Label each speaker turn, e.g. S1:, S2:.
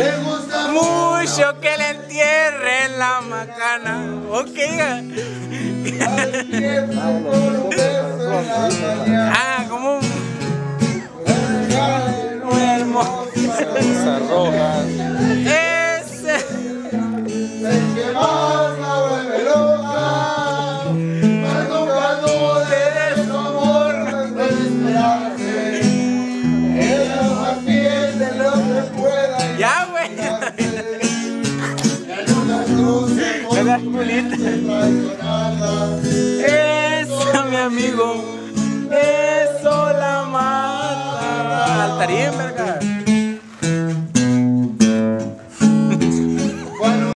S1: Le gusta
S2: mucho que le entierren la macana. Ok.
S1: al tiempo por un beso en la mañana.
S2: Ah, como
S1: Muy
S2: hermoso.
S3: Roja.
S2: Ese.
S1: el que más la vuelve loca, mas nunca dude de su amor, no es esperarse. Ella es más fiel de lo que pueda.
S2: Ya, güey.
S1: Ya nunca cruce con
S2: ¿Verdad,
S1: su
S2: Julita?
S1: mente traicionada.
S2: Eso, mi amigo. Eso la mata. Altarín, verga.